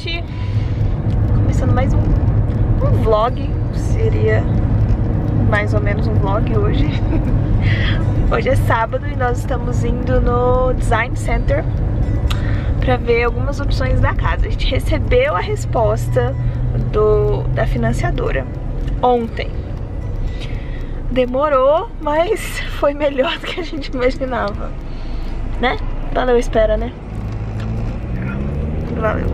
podcast, começando mais um vlog, seria mais ou menos um vlog hoje. Hoje é sábado e nós estamos indo no Design Center para ver algumas opções da casa. A gente recebeu a resposta da financiadora ontem. Demorou, mas foi melhor do que a gente imaginava, né? Valeu a espera, né? Valeu.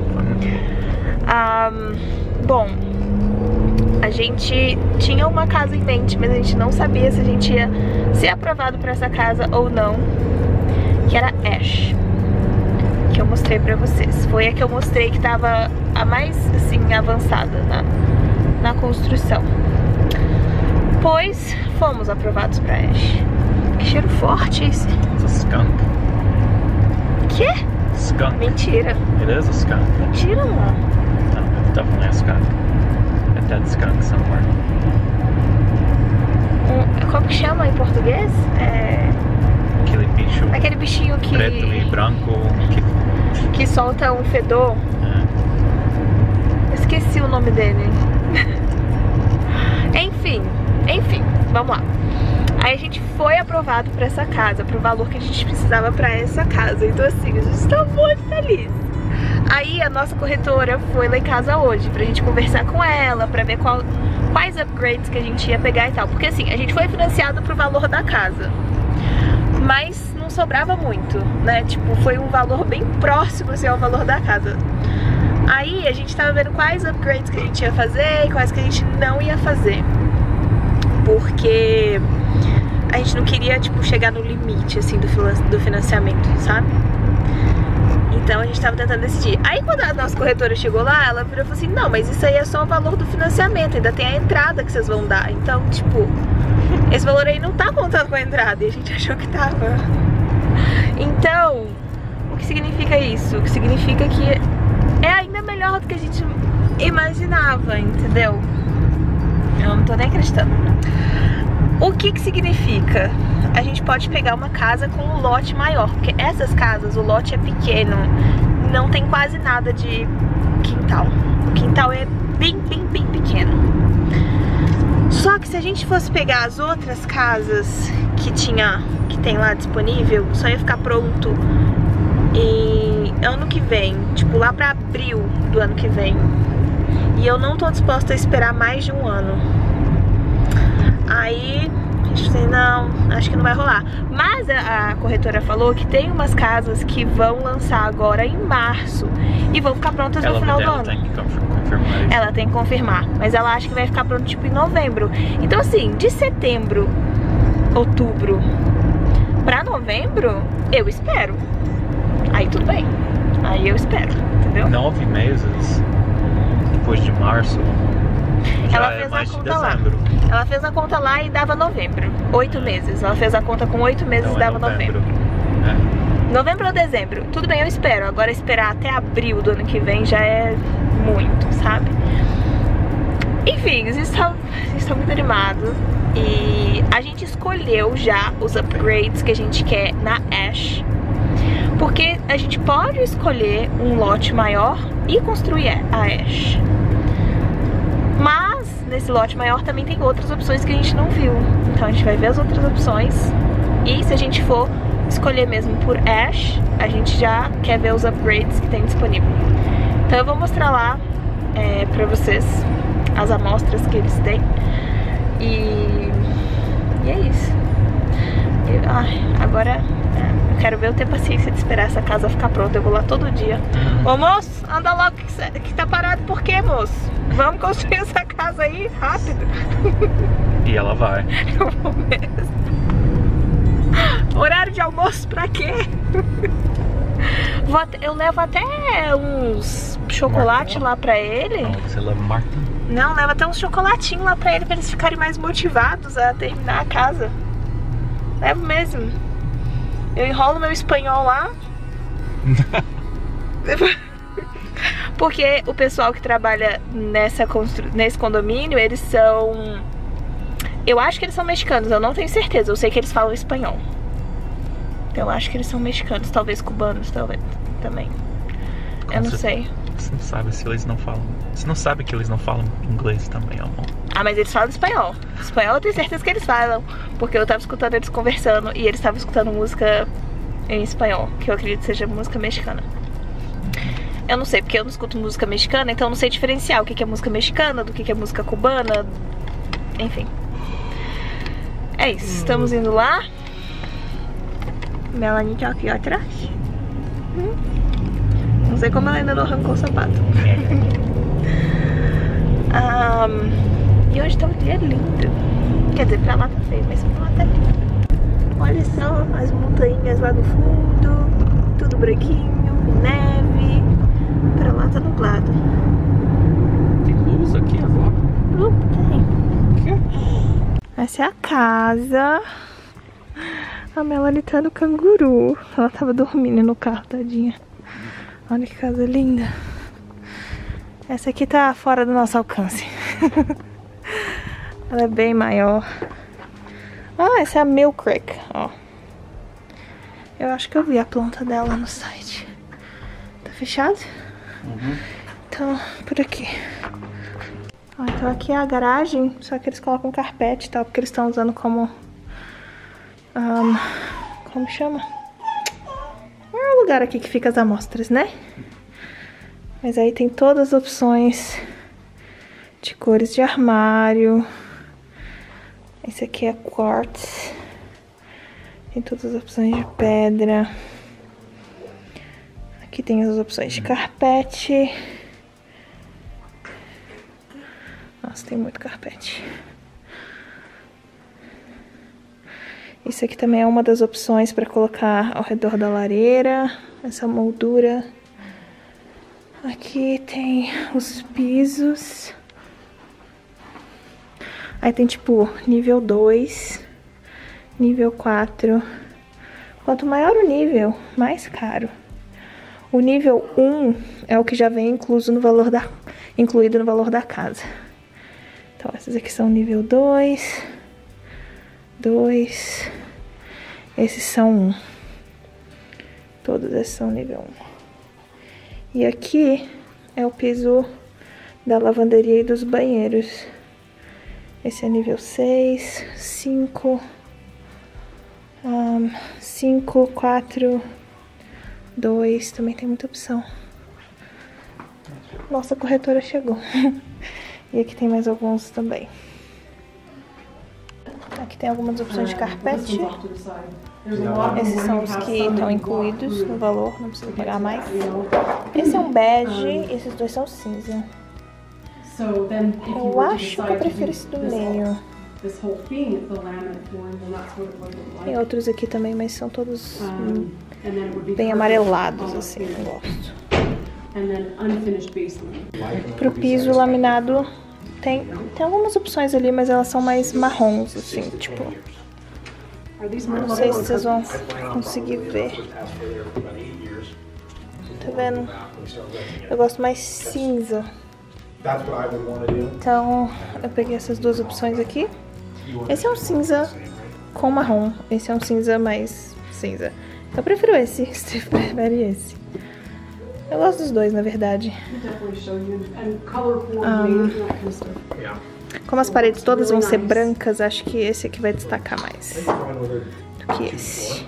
Bom, a gente tinha uma casa em mente, mas a gente não sabia se a gente ia ser aprovado para essa casa ou não, que era Ash, que eu mostrei pra vocês. Foi a que eu mostrei que tava a mais, assim, avançada na construção. Pois fomos aprovados pra Ash. Que cheiro forte esse. It's a skunk. Quê? Skunk. Mentira. It is a skunk. Mentira, mano. No, it's definitely a skunk. A dead skunk somewhere. Como que chama em português? Aquele bicho Aquele bichinho que... preto e branco que solta um fedor. Esqueci o nome dele. Enfim, vamos lá. Aí a gente foi aprovado pra essa casa, pro valor que a gente precisava pra essa casa. Então assim, a gente tá muito feliz. Aí a nossa corretora foi lá em casa hoje pra gente conversar com ela, pra ver quais upgrades que a gente ia pegar e tal. Porque assim, a gente foi financiado pro valor da casa, mas não sobrava muito, né? Tipo, foi um valor bem próximo assim, ao valor da casa. Aí a gente tava vendo quais upgrades que a gente ia fazer e quais que a gente não ia fazer, porque a gente não queria, tipo, chegar no limite, assim, do financiamento, sabe? Então a gente tava tentando decidir. Aí quando a nossa corretora chegou lá, ela virou e falou assim: não, mas isso aí é só o valor do financiamento, ainda tem a entrada que vocês vão dar. Então, tipo, esse valor aí não tá contando com a entrada. E a gente achou que tava. Então, o que significa isso? O que significa que é ainda melhor do que a gente imaginava, entendeu? Eu não tô nem acreditando. O que significa? A gente pode pegar uma casa com um lote maior, porque essas casas, o lote é pequeno, não tem quase nada de quintal. O quintal é bem pequeno. Só que se a gente fosse pegar as outras casas que tem lá disponível, só ia ficar pronto em ano que vem, tipo lá pra abril do ano que vem. E eu não tô disposta a esperar mais de um ano. Aí a gente disse, não, acho que não vai rolar. Mas a corretora falou que tem umas casas que vão lançar agora em março e vão ficar prontas no final do ano. Tem que confirmar isso. Ela tem que confirmar, mas ela acha que vai ficar pronto tipo em novembro. Então assim, de setembro, outubro pra novembro, eu espero. Aí tudo bem, aí eu espero, entendeu? 9 meses depois de março. Ela fez a conta lá. Ela fez a conta lá e dava novembro. 8 meses. Ela fez a conta com 8 meses e dava novembro. Novembro ou dezembro. Tudo bem, eu espero. Agora esperar até abril do ano que vem já é muito, sabe? Enfim, eles estão muito animados. E a gente escolheu já os upgrades que a gente quer na Ash, porque a gente pode escolher um lote maior e construir a Ash. Mas nesse lote maior também tem outras opções que a gente não viu. Então a gente vai ver as outras opções. E se a gente for escolher mesmo por Ash, a gente já quer ver os upgrades que tem disponível. Então eu vou mostrar lá pra vocês as amostras que eles têm. E é isso. Agora eu quero ver eu ter paciência de esperar essa casa ficar pronta. Eu vou lá todo dia. Ô moço, anda logo que tá parado por quê, moço? Vamos construir essa casa aí rápido. E ela vai. Eu vou mesmo. Horário de almoço pra quê? Eu levo até uns chocolate lá pra ele. Não, você leva Marta? Não, leva até uns chocolatinhos lá pra ele, pra eles ficarem mais motivados a terminar a casa. Levo mesmo. Eu enrolo meu espanhol lá. Porque o pessoal que trabalha nesse condomínio, eles são... Eu acho que eles são mexicanos, eu não tenho certeza. Eu sei que eles falam espanhol. Então eu acho que eles são mexicanos, talvez cubanos, talvez também. Eu não sei. Você não sabe se eles não falam. Você não sabe que eles não falam inglês também, amor. Ah, mas eles falam espanhol. Espanhol eu tenho certeza que eles falam. Porque eu tava escutando eles conversando e eles estavam escutando música em espanhol, que eu acredito que seja música mexicana. Eu não sei, porque eu não escuto música mexicana, então eu não sei diferenciar o que é música mexicana, do que é música cubana. Enfim. É isso, estamos indo lá. Melanie tá aqui atrás. Não sei como ela ainda não arrancou o sapato. E hoje tá um dia lindo. Quer dizer, pra lá tá feio, mas pra lá tá lindo. Olha só as montanhas lá no fundo. Tudo branquinho, neve. Pra lá tá nublado. Tem luz aqui agora? Tem. Essa é a casa. A Melanie tá no canguru. Ela tava dormindo no carro, tadinha. Olha que casa linda. Essa aqui tá fora do nosso alcance. Ela é bem maior. Ah, essa é a Mill Creek, ó. Eu acho que eu vi a planta dela no site. Tá fechado? Então, por aqui. Ó, então aqui é a garagem, só que eles colocam carpete e tal, porque eles estão usando como... como chama? É o lugar aqui que fica as amostras, né? Mas aí tem todas as opções de cores de armário. Esse aqui é quartz. Tem todas as opções de pedra. Aqui tem as opções de carpete. Nossa, tem muito carpete. Isso aqui também é uma das opções para colocar ao redor da lareira. Essa moldura. Aqui tem os pisos. Aí tem tipo nível 2, nível 4. Quanto maior o nível, mais caro. O nível 1 é o que já vem incluído no valor da casa. Então essas aqui são nível 2, 2. Esses são 1. Todos esses são nível 1. E aqui é o piso da lavanderia e dos banheiros. Esse é nível 6, 5, 5, 4, 2. Também tem muita opção. Nossa corretora chegou. E aqui tem mais alguns também. Aqui tem algumas opções de carpete. Esses são os que estão incluídos no valor, não precisa pagar mais. Esse é um bege, esses dois são cinza. Eu acho que eu prefiro esse do meio. Tem outros aqui também, mas são todos bem amarelados, assim, eu gosto. Pro piso laminado tem algumas opções ali, mas elas são mais marrons, assim, tipo... Não sei se vocês vão conseguir ver. Tá vendo? Eu gosto mais cinza. Então, eu peguei essas duas opções aqui. Esse é um cinza com marrom. Esse é um cinza mais cinza. Eu prefiro esse. Você prefere esse? Eu gosto dos dois, na verdade. Como as paredes todas vão ser brancas, acho que esse aqui vai destacar mais do que esse.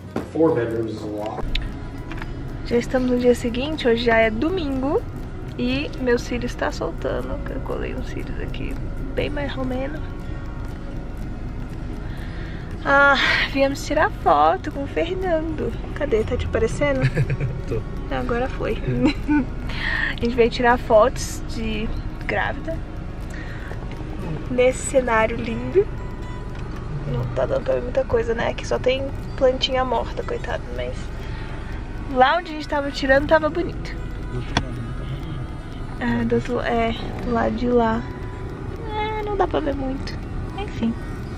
Já estamos no dia seguinte, hoje já é domingo. E meus cílios está soltando. Eu colei uns cílios aqui bem mais ou menos. Viemos tirar foto com o Fernando. Cadê? Tá te parecendo? Tô. Agora foi. A gente veio tirar fotos de grávida nesse cenário lindo. Não tá dando pra ver muita coisa, né? Aqui só tem plantinha morta, coitado. Mas lá onde a gente tava tirando tava bonito. Do lado de lá. Não dá pra ver muito. Enfim.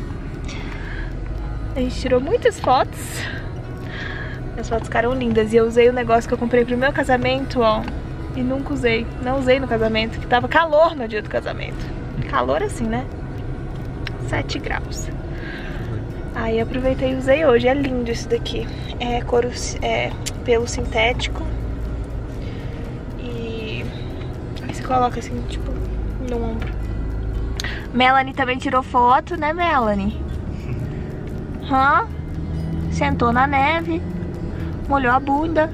A gente tirou muitas fotos. As fotos ficaram lindas. E eu usei o negócio que eu comprei pro meu casamento, ó. E nunca usei. Não usei no casamento, que tava calor no dia do casamento. Calor assim, né? 7 graus. Aí aproveitei e usei hoje. É lindo isso daqui. É pelo sintético. E você coloca assim, tipo, no ombro. Melanie também tirou foto, né, Melanie? Sentou na neve, molhou a bunda.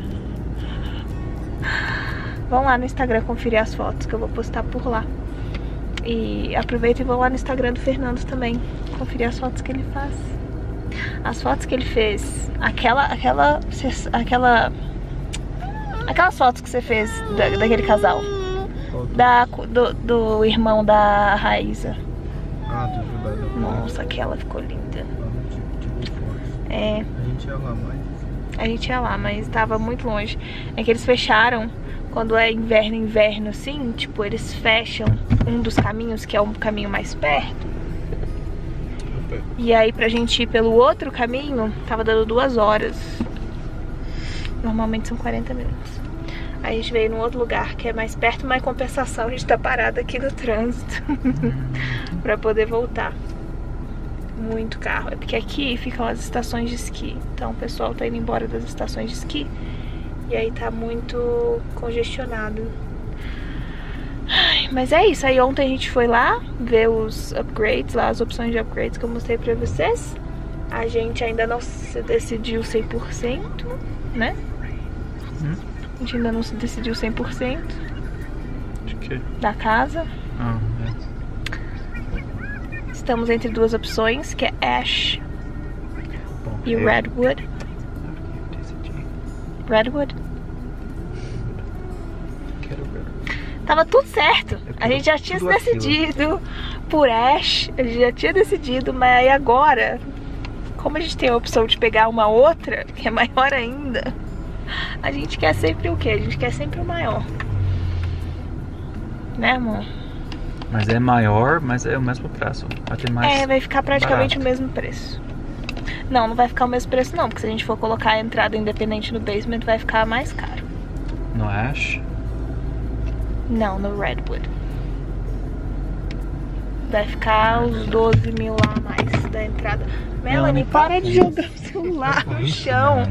Vão lá no Instagram conferir as fotos que eu vou postar por lá. E aproveita e vão lá no Instagram do Fernando também conferir as fotos que ele faz. As fotos que ele fez, aquelas fotos que você fez daquele casal, do irmão da Raíza. Nossa, aquela ficou linda. É. A gente ia lá, mas tava muito longe. É que eles fecharam quando é inverno assim, tipo, eles fecham um dos caminhos, que é um caminho mais perto. E aí pra gente ir pelo outro caminho, tava dando 2 horas. Normalmente são 40 minutos. Aí a gente veio num outro lugar que é mais perto, mas em compensação a gente tá parado aqui no trânsito pra poder voltar. Muito carro. É porque aqui ficam as estações de esqui. Então o pessoal tá indo embora das estações de esqui. E aí tá muito congestionado. Ai, mas é isso. Aí ontem a gente foi lá ver os upgrades, lá as opções de upgrades que eu mostrei pra vocês. A gente ainda não se decidiu 100%, né? A gente ainda não se decidiu 100%. De quê? Da casa. Estamos entre 2 opções, que é Ash e Redwood. Redwood? Tava tudo certo. A gente já tinha se decidido por Ash. A gente já tinha decidido, mas aí agora, como a gente tem a opção de pegar uma outra, que é maior ainda, a gente quer sempre o quê? A gente quer sempre o maior. Né, amor? Mas é maior, mas é o mesmo preço. Vai ter mais vai ficar praticamente barato. o mesmo preço. Não, não vai ficar o mesmo preço não, porque se a gente for colocar a entrada independente no basement, vai ficar mais caro. No Ash? Não, no Redwood. Vai ficar uns 12 mil lá a mais da entrada. Melanie, para de jogar o celular no chão.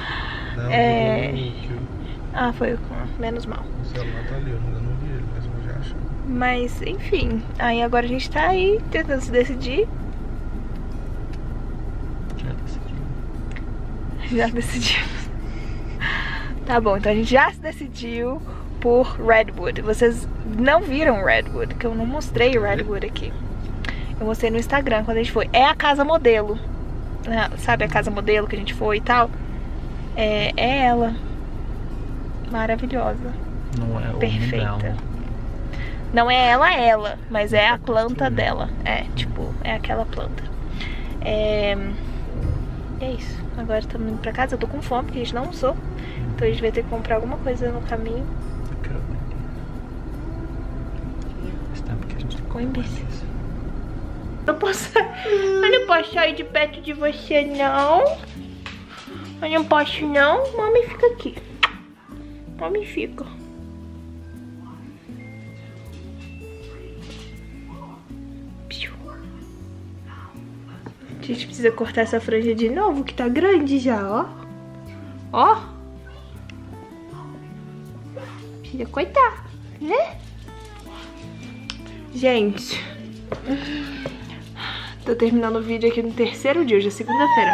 Foi menos mal. O celular tá ali, eu ainda não vi ele, mas eu já acho. Mas, enfim, aí agora a gente tá aí tentando se decidir. Já decidimos. Tá bom, então a gente já se decidiu por Redwood. Vocês não viram Redwood, que eu não mostrei Redwood aqui. Eu mostrei no Instagram quando a gente foi. É a casa modelo. Sabe a casa modelo que a gente foi e tal? É ela. Maravilhosa. Não é o perfeita. dela. Não é ela, mas é a planta dela. É, tipo, é aquela planta. É isso. Agora estamos indo pra casa. Eu tô com fome, porque a gente não almoçou. Então a gente vai ter que comprar alguma coisa no caminho. Eu não posso sair de perto de você, não. Eu não posso, não. Mami, fica aqui. Mami, fica. A gente precisa cortar essa franja de novo, que tá grande já, ó. Ó. Precisa cortar, né? Gente, tô terminando o vídeo aqui no 3º dia, hoje é segunda-feira.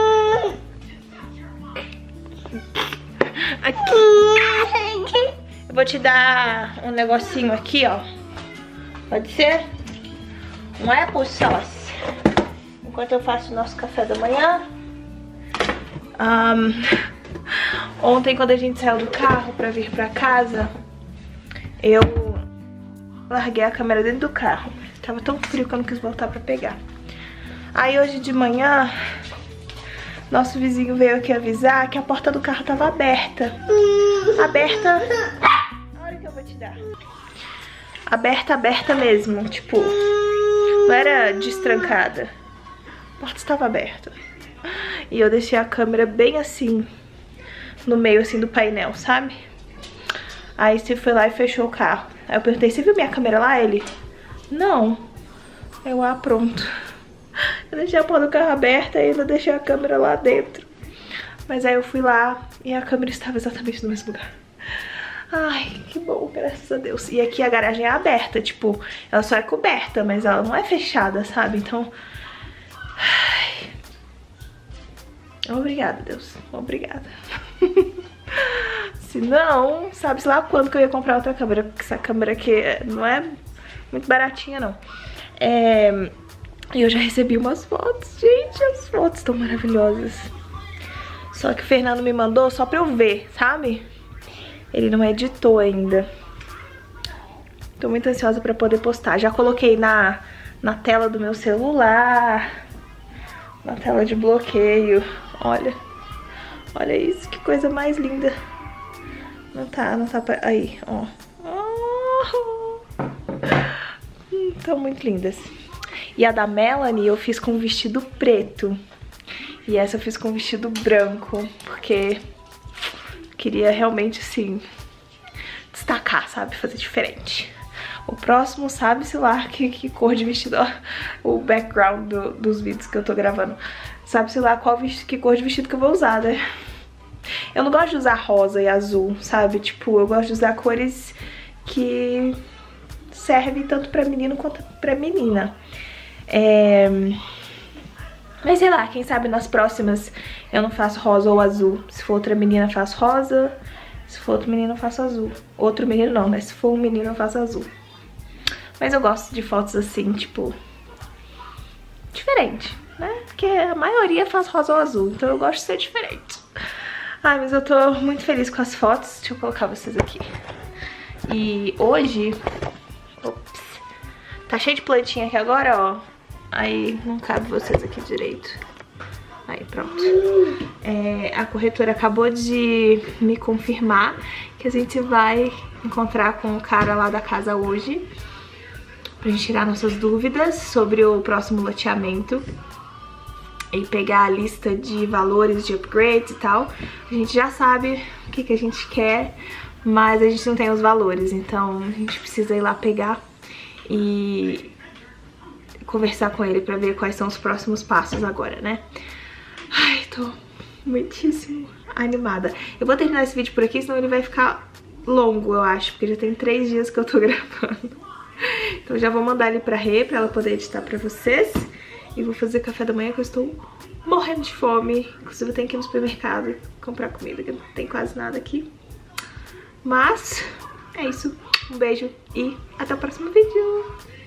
Aqui. Eu vou te dar um negocinho aqui, ó. Pode ser? Um apple sauce. Enquanto eu faço o nosso café da manhã. Ontem, quando a gente saiu do carro pra vir pra casa, eu larguei a câmera dentro do carro. Tava tão frio que eu não quis voltar pra pegar. Aí hoje de manhã, nosso vizinho veio aqui avisar que a porta do carro tava aberta. Aberta... Olha o que eu vou te dar. Aberta mesmo, tipo... Não era destrancada. A porta estava aberta. E eu deixei a câmera bem assim, no meio assim do painel, sabe? Aí você foi lá e fechou o carro. Aí eu perguntei, você viu minha câmera lá? Ele, não. Eu, pronto. Eu deixei a porta do carro aberta e ainda deixei a câmera lá dentro. Mas aí eu fui lá e a câmera estava exatamente no mesmo lugar. Ai, que bom, graças a Deus. E aqui a garagem é aberta, tipo, ela só é coberta, mas ela não é fechada, sabe? Então... Ai. Obrigada, Deus. Obrigada. Se não, sabe-se lá quando que eu ia comprar outra câmera, porque essa câmera aqui não é muito baratinha, não. E eu já recebi umas fotos, gente, as fotos estão maravilhosas. Só que o Fernando me mandou só pra eu ver, sabe? Ele não editou ainda. Tô muito ansiosa pra poder postar. Já coloquei na tela do meu celular, na tela de bloqueio. Olha isso, que coisa mais linda. Não tá aí, ó. Estão muito lindas. E a da Melanie eu fiz com vestido preto. E essa eu fiz com vestido branco, porque queria realmente, assim, destacar, sabe? Fazer diferente. O próximo, sabe-se lá que cor de vestido, ó, o background dos vídeos que eu tô gravando. Sabe-se lá que cor de vestido que eu vou usar, né? Eu não gosto de usar rosa e azul, sabe? Tipo, eu gosto de usar cores que servem tanto pra menino quanto pra menina. Mas sei lá, quem sabe nas próximas eu não faço rosa ou azul. Se for outra menina, eu faço rosa. Se for outro menino, eu faço azul. Outro menino não, né? Se for um menino, eu faço azul. Mas eu gosto de fotos assim, tipo, diferente, né? Porque a maioria faz rosa ou azul, então eu gosto de ser diferente. Ai, mas eu tô muito feliz com as fotos. Deixa eu colocar vocês aqui. E hoje... Ops. Tá cheio de plantinha aqui agora, ó. Aí não cabe vocês aqui direito. Aí, pronto. A corretora acabou de me confirmar que a gente vai encontrar com o cara lá da casa hoje, pra gente tirar nossas dúvidas sobre o próximo loteamento e pegar a lista de valores de upgrades e tal. A gente já sabe o que a gente quer, mas a gente não tem os valores, então a gente precisa ir lá pegar e conversar com ele pra ver quais são os próximos passos agora, né? Ai, tô muitíssimo animada. Eu vou terminar esse vídeo por aqui, senão ele vai ficar longo, eu acho, porque já tem 3 dias que eu tô gravando. Então já vou mandar ele pra Rê, pra ela poder editar pra vocês. E vou fazer café da manhã, que eu estou morrendo de fome. Inclusive eu tenho que ir no supermercado comprar comida, que não tem quase nada aqui. Mas é isso. Um beijo e até o próximo vídeo.